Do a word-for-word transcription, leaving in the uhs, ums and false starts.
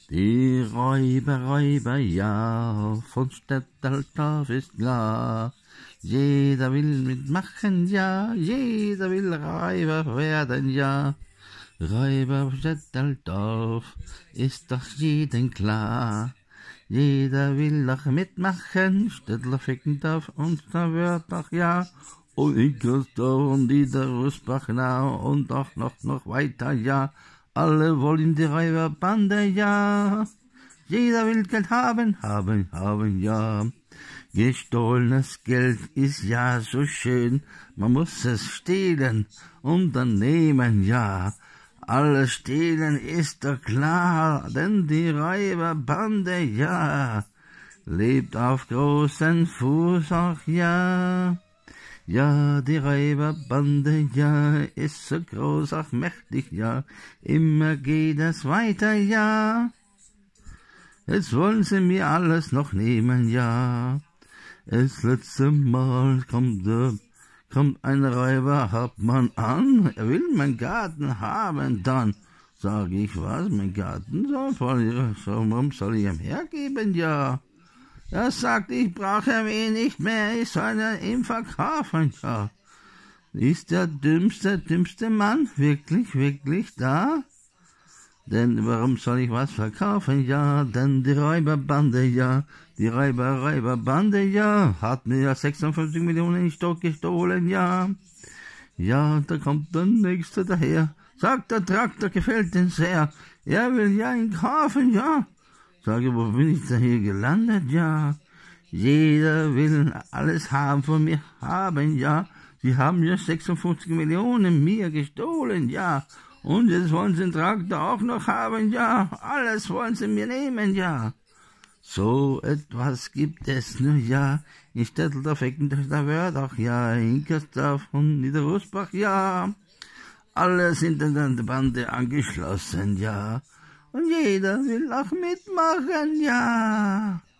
Die Räuber, Räuber, ja, von Städteldorf ist klar. Jeder will mitmachen, ja, jeder will Räuber werden, ja. Räuber Städteldorf ist doch jedem klar. Jeder will doch mitmachen, Städtler Fickendorf und da wird doch ja. Und Inkersdorf und Niederrusbachnau und auch noch, noch weiter, ja. Alle wollen die Räuberbande, ja. Jeder will Geld haben, haben, haben, ja. Gestohlenes Geld ist ja so schön, man muss es stehlen und dann nehmen, ja. Alles stehlen ist doch klar, denn die Räuberbande, ja, lebt auf großen Fuß, ach ja. Ja, die Räuberbande, ja, ist so groß, ach mächtig, ja, immer geht es weiter, ja. Jetzt wollen sie mir alles noch nehmen, ja. Das letzte Mal kommt, äh, kommt ein Räuberhauptmann an, er will meinen Garten haben, dann sag ich, was, mein Garten soll, warum soll ich ihm hergeben, ja. Er sagt, ich brauche ihn nicht mehr, ich soll ihn verkaufen, ja. Ist der dümmste, dümmste Mann wirklich, wirklich da? Denn warum soll ich was verkaufen, ja, denn die Räuberbande, ja, die Räuber, Räuberbande, ja, hat mir ja sechsundfünfzig Millionen in Stock gestohlen, ja. Ja, da kommt der Nächste daher, sagt, der Traktor gefällt ihm sehr, er will ja ihn kaufen, ja. Sage, wo bin ich da hier gelandet, ja? Jeder will alles haben von mir haben, ja. Sie haben ja sechsundfünfzig Millionen mir gestohlen, ja. Und jetzt wollen sie den Traktor auch noch haben, ja. Alles wollen sie mir nehmen, ja. So etwas gibt es nur, ja. In Städteldorf, Eckendorf, da wird auch, ja. In Inkersdorf und Niederrusbach, ja. Alle sind an der Bande angeschlossen, ja. Und jeder will auch mitmachen, ja.